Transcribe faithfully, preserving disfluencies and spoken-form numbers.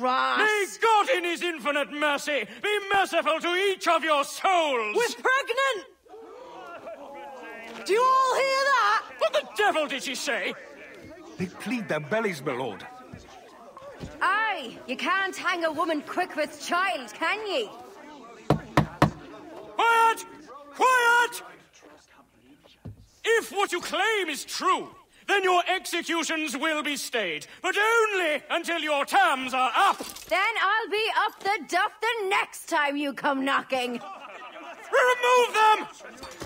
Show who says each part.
Speaker 1: rat!
Speaker 2: May God in his infinite mercy be merciful to each of your souls!
Speaker 1: We're pregnant! Do you all hear that?
Speaker 2: What the devil did she say?
Speaker 3: They plead their bellies, my lord.
Speaker 4: Aye, you can't hang a woman quick with child, can ye?
Speaker 2: Quiet! Quiet! If what you claim is true, then your executions will be stayed, but only until your terms are up.
Speaker 4: Then I'll be up the duff the next time you come knocking.
Speaker 2: Remove them!